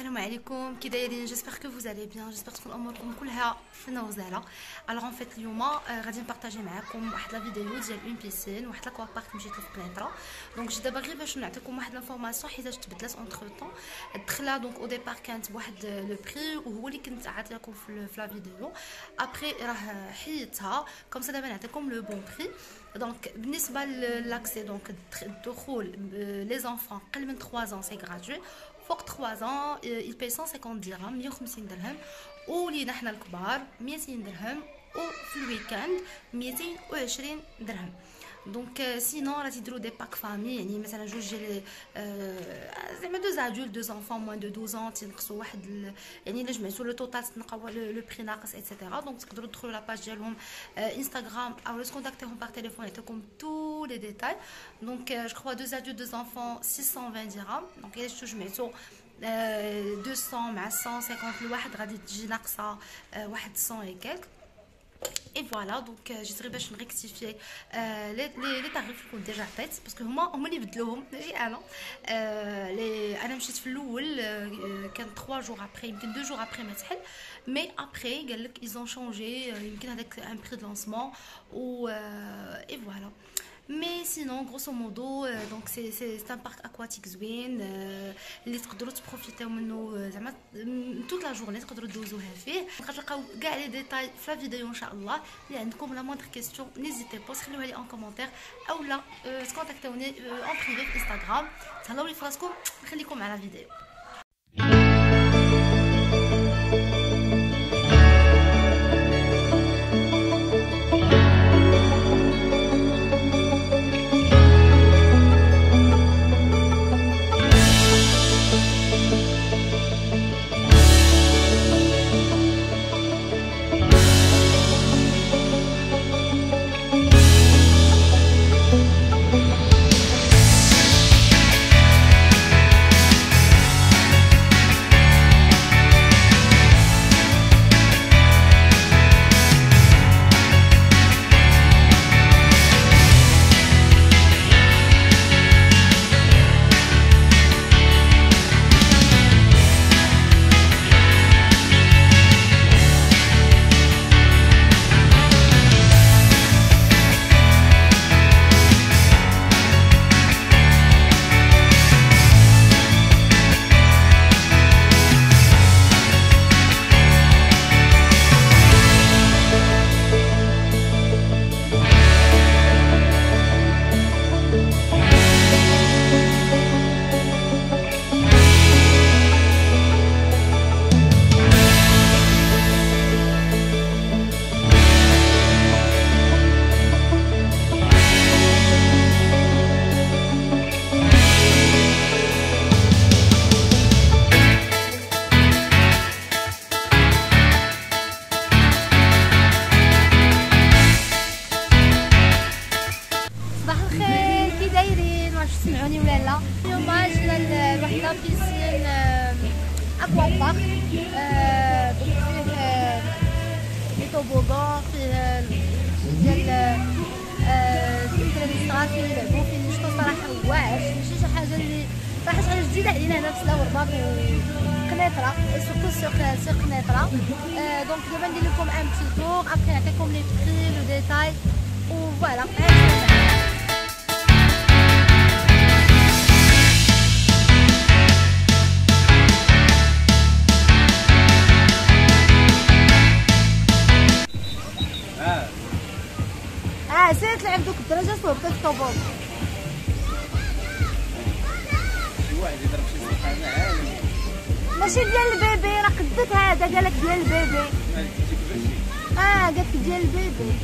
السلام عليكم، كي دايرين؟ جيسبر كو فوز الي بيان، جيسبر تكون اموركم كلها في نوزاله. الوغ ان فيت اليوم غادي نبارطاجي معكم واحد لا فيديو ديال اون بيسين، واحد لاكوا بارك مشيت له في قنيطره. دونك جيت دابا غير باش نعطيكم واحد لانفورماسيون حيت تبدلات اونتر طون. الدخله دونك او ديبار كانت بواحد لو بري وهو اللي كنت عاطيكم في لا فيديو. ابري راه حيدتها كوم سا، دابا نعطيكم لو بون بري. دونك بالنسبه لاكسي دونك الدخول لي زونفون قل من 3 ans سي غراتوي، فوق 3 ans il paye 150 درهم 150 درهم، ولينا حنا الكبار 200 درهم، وفي الويكاند 220 درهم. دونك سينون راه تيديروا دي باك فامي، يعني مثلا جوج ديال زعما دو زادول دو زونفون موان دو 12 ans تنقصوا واحد يعني الا جمعتوا لو توتال تلقاو لو بري ناقص ايتترا. دونك تقدروا تدخلوا لاباج ديالهم انستغرام او تكونتاكتيهم بار تليفون يعطيكم تو لي ديتاي. دونك جو كخوا دو زادول دو زونفون 620 درهم. دونك الا شفتوا جمعتوا 200 مع 150 الواحد غادي تجي ناقصه واحد 100 اي كالك. اي فوالا. دونك جيت غير باش نريكتيفي لي طاريف اللي كنت ديجا عطيت، باسكو هما اللي بدلوهم ماشي انا. انا مشيت في الاول كان 3 جور ابري، يمكن 2 جور ابري ما تحل، مي ابري قال لك ايزون شونجي، يمكن هذاك ان بري دو لونسمون و اي فوالا. مي سينون غروسو مودو دونك سي ان بارك اكواتيك زوين اللي تقدروا تبروفيتيو منه زعما توت لا جورني، تقدروا دوزوها فيه. غتلقاو كاع لي ديتاي في لا فيديو ان شاء الله. اللي عندكم لا موندر كيسيون نيزيتي با خليوها لي ان كومونتير اولا تكونتاكتوني اون بريفي في انستغرام. تهلاو لي فراسكم، نخليكم مع لا فيديو. سمعوني ولا لا؟ اليوم جينا لواحد لا بيسين اكوا بارك، فيه لي طوبوغون، فيه ديال الدراري الصغار فيه يلعبوا فيه. اللي شفتو صراحه واعر، ماشي شي حاجه اللي صراحه حاجه جديده علينا هنا في سلاورباك وقنيطره، سورتو سوق قنيطره. دونك دابا ندير لكم ان بتي تور، ابخي نعطيكم لي بري لو ديتاي وفوالا. سير تلعب دوك الدرجه صوبتك الطوبوط. شي واحد يضرب شي سلحفاه عالي، ماشي ديال البيبي، راه قدك هذا قالك ديال البيبي. قالك ديال البيبي.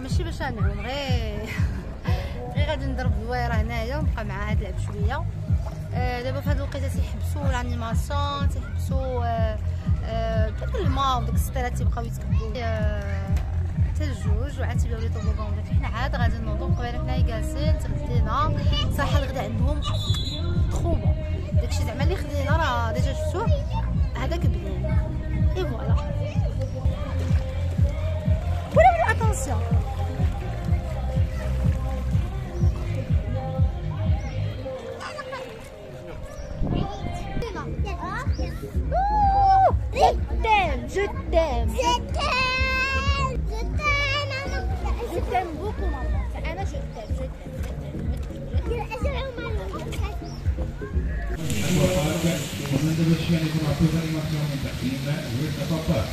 ماشي باش نعوم، غير غادي نضرب دويره هنايا ونبقى معاها نلعب شويه. دابا في هاد الوقيته تيحبسوا لانيماسيون، تيحبسوا داك الماء وداك السطيرات تيبقاو يتكبوا حتى الجوج، وعاد تيبداو لي طوبوغون. ولكن حنا عاد غادي نوضو. قبيله كنا جالسين تغدينا صراحه الغدا عندهم ترو بون. داكشي زعما اللي خدينا راه ديجا شفتوه هذاك بنين. اي فوالا ولا اتونسيون. Je t'aime, je t'aime, je t'aime beaucoup maman. أنا je t'aime, je Potendo uscire con la tua animazione in questa tua parte.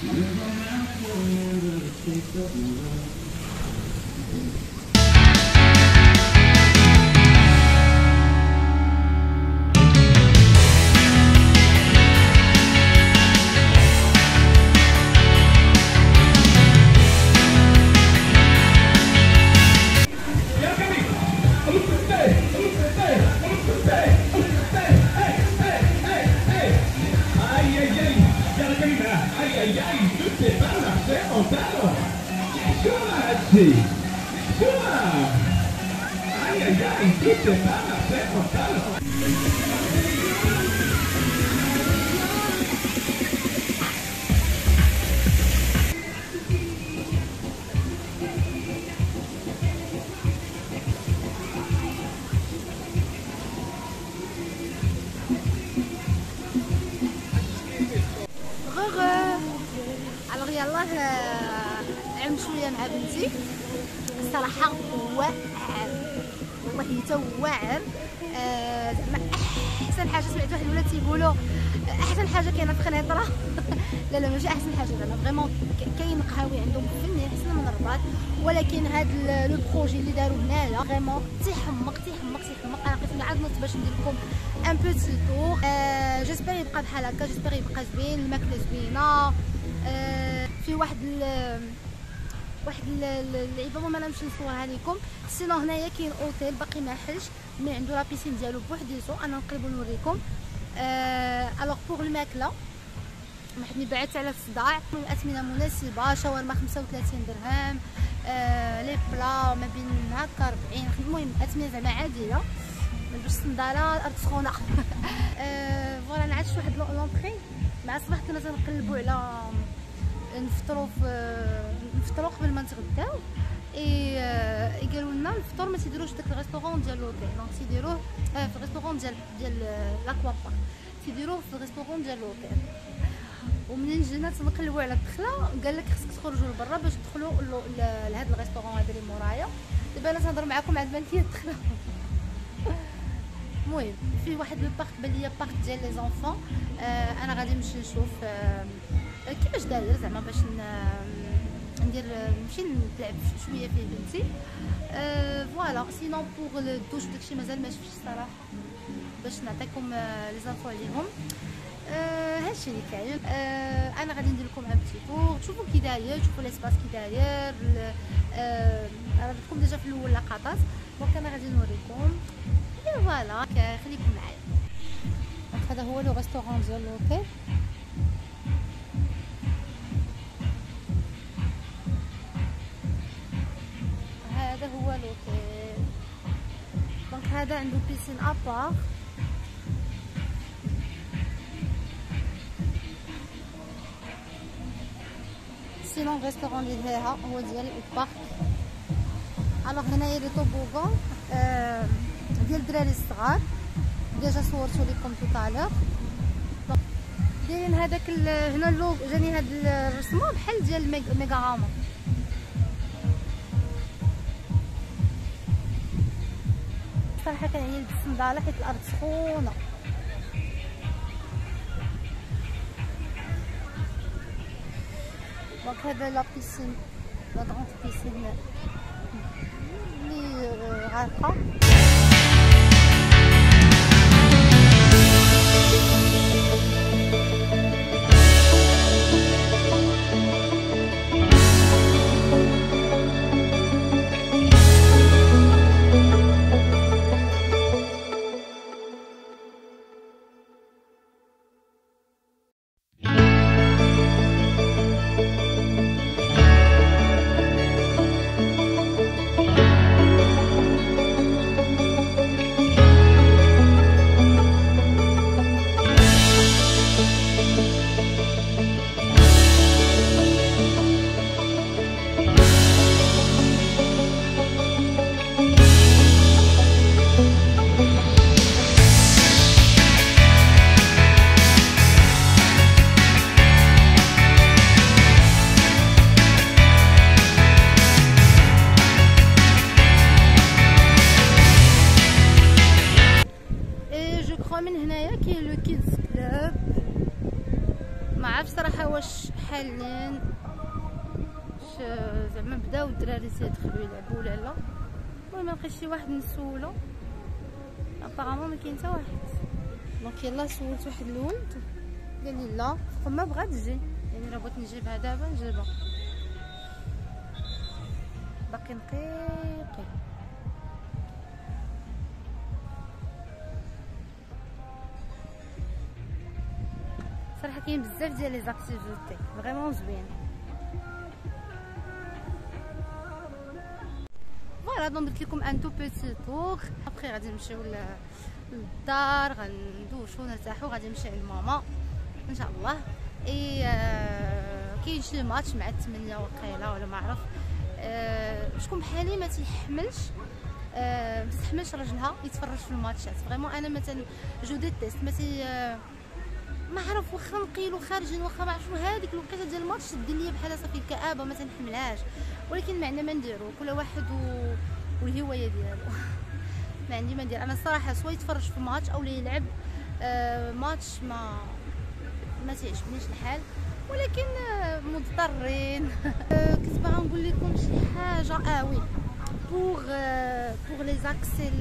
alors يلاه عم شويه مع بنتي الصراحه واعر والله حتى واعر. زعما احسن حاجه سمعت واحد الولاد تيقولوا احسن حاجه كاينه في خنيطره لا لا ماشي احسن حاجه، زعما فريمون كاين قهاوي عندهم فني احسن من الرباط، ولكن هذا لو بروجي اللي داروا هنايا فريمون تيحمق تيحمق تيحمق. انا قلت عاد نوض باش ندير لكم ان بوتي تور. جيسبر يبقى بحال هكا، جيسبر يبقى زوين، الماكله زوينه. في واحد اللعيبه ما نمشي نصورها لكم. سينو هنايا كاين اوتيل باقي ما حلش مي عنده لا بيسين ديالو بوحديتو، انا نقرب نوريكم. الوغ بوغ الماكله واحد بعدت على الصداع، الاثمنه مناسبه، شاورما 35 درهم، لي بلا ما بين هكا 40. المهم اثمنه زعما عاديه باش الصنداله الارض سخونه. فوالا انا عرفت واحد لونطري مع الصباح كنا تنقلبوا على نفطروا قبل ما نتغداو. قالوا لنا الفطور ما تيديروش داك الريستورون ديال لوطيل، دونك تيديروه في الريستورون ديال لاكوا بارك، تيديروه في الريستورون ديال لوطيل. ومنين جينا تنقلبوا على الدخله قال لك خصك تخرجوا لبرا باش تدخلوا لهذا الريستورون هذا اللي مورايا. دابا انا تنهضر معكم عاد بان لي الدخله. المهم فيه واحد لو بارك بان ليا بارك ديال لي زونفون. انا غادي نمشي نشوف كيفاش داير زعما باش ندير نمشي نلعب شويه فيه بنتي. فوالا سينون بوغ لو دوش داكشي مازال ما شفتش الصراحه باش نعطيكم لي زانفو عليهم. هادشي اللي كاين. انا غادي ندير لكم ان بتي تور تشوفوا كي داير، تشوفوا ليسباس كي داير. عرفتكم ديجا في الاول لقطات، دونك انا غادي نوريكم. فوالا خليكم معايا. هذا هو لو ريستورون ديال لوطيل. هذا هو لوطيل، دونك هذا عنده بيسين ابار. سينون ريستورون اللي فيها هو ديال البارك. الوغ هنايا لي طوبوغون ديال الدراري الصغار، ديجا صورتو لكم توطالور. دايرين هذاك هنا اللوغ جاني هاد الرسمه بحال ديال ميغاراما. صراحه كنعيا لبس الصنداله حيت الارض سخونه. دونك هذا لا بيسين، لا غروند بيسين اللي غارقه. حالين زعما بداو الدراري تيدخلوا يلعبوا ولا لا. المهم ما لقيتش شي واحد نسولو، ابارامون ما كاين حتى واحد. دونك يلا سولت واحد الولد قال لي لا ما بغات تجي، يعني راه بغيت نجيبها دابا نجيبها، باقي نقيقي. صراحه كاين بزاف ديال لي زاكتيفيتي فريمون زوين. فوالا دونك درت لكم ان تو بيتي تور. ابخي غادي نمشيو للدار، غندوشو نرتاحو، غادي نمشي عند ماما ان شاء الله. اي كاين شي ماتش مع 8 وقيله ولا ما عرف. شكون بحالي ما تيحملش ما تتحملش راجلها يتفرج في الماتشات. فريمون انا مثلا جو ديتيست ما عرف، واخا نقيلو خارجين واخا ما عرفتش، هذيك الوقيته ديال الماتش تدير ليا بحال صافي الكآبه ما تنحملهاش. ولكن ما عندنا ما نديرو، كل واحد والهوايه ديالو. ما عندي ما ندير. انا الصراحه سوا يتفرج في ماتش او يلعب ماتش ما تعجبنيش الحال، ولكن مضطرين. كنت باغا نقول لكم شي حاجه. وي بوغ لي زاكسي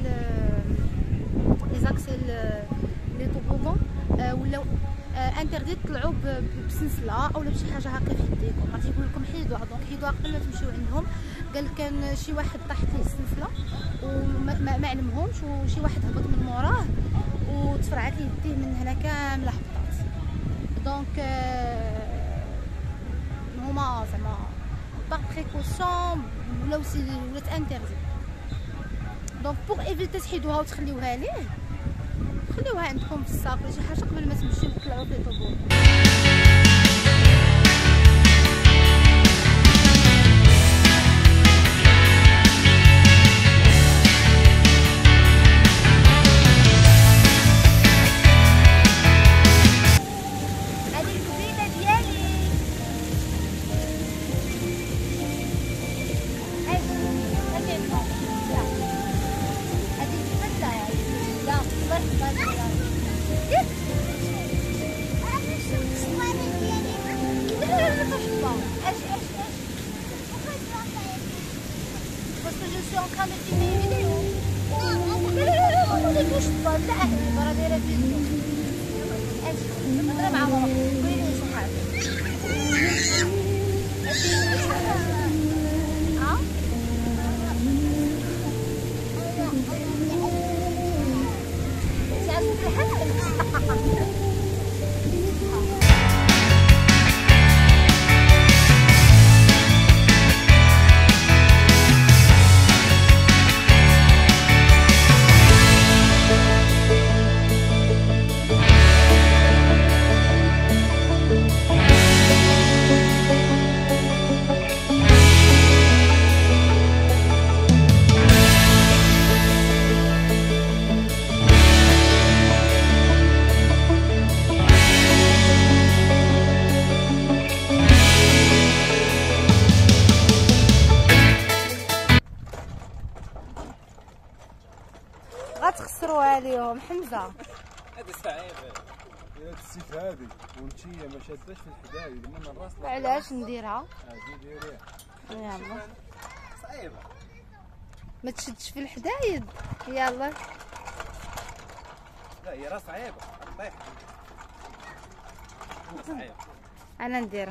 لي طوبوغون ولاو انتردي تطلعوا بسلسله اولا بشي حاجه هكا في يديكم. غادي يقول لكم حيدوها، دونك حيدوها قبل ما تمشيو عندهم. قال كان شي واحد طاحت ليه السلسله وما علمهمش، وشي واحد هبط من موراه وتفرعت ليه يديه من هنا كامله هبطات. دونك هما زعما باغ بريكوسيون ولاو ولات انتردي. دونك بوغ ايفيتي تحيدوها وتخليوها ليه، خليوها عندكم في الساك ولا شي حاجه قبل ما تمشيو تطلعوا في طوبور. Parce que je suis en train de filmer une vidéo. Non, ne touche pas. لا برا دايره فيديو. اجي نضرب مع ماما. قولي لي شي حاجه. ها؟ تعرفي الحل؟ غتخسروا عليهم حمزه. هذا صعيب هاد السيف هادي وانتيا ما شاداش في الحدايد من الراس. علاش نديرها؟ هادي ديريها يلا صعيبه ما تشدش في الحدايد. يلا لا هي راه صعيبه طيح صعيبه انا نديرها.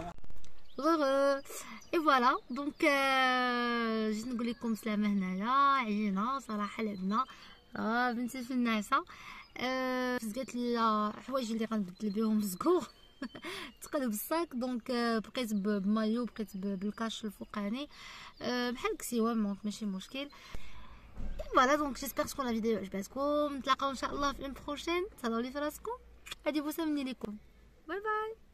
اي فوالا دونك جيت نقول لكم سلامه هنايا. عيينا صراحه لعبنا بنتي في النعسه. قالت لي حوايج اللي غنبدل بهم سكور تقلب الصاك. دونك بقيت بمايو، بقيت بالكاش الفوقاني بحال كسيوه، دونك ماشي مشكل. فوالا دونك جيسبر تكون لا فيديو عجبتكم. نتلاقاو ان شاء الله في اون بروشين. تهلاو لي في راسكم. هادي بوسه مني ليكم. باي باي.